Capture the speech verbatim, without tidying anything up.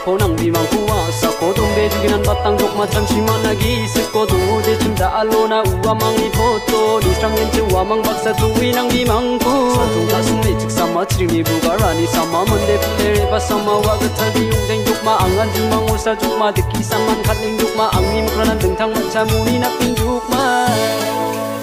ko nang di mangkuwa sa ko tumbe juginan batang jok macam siman lagi sesko tu de cinta alona uwa mang ni foto di strang yen uwa mang baksa tuwi nang di mangku satu tak sunni cik sama ciri ni bugarani sama mende pere pas sama waga tadi ujeng jok ma angan jumang usa jok ma deki saman khaling jok ma angni mukranan dengtang macam muni nak pinjuk ma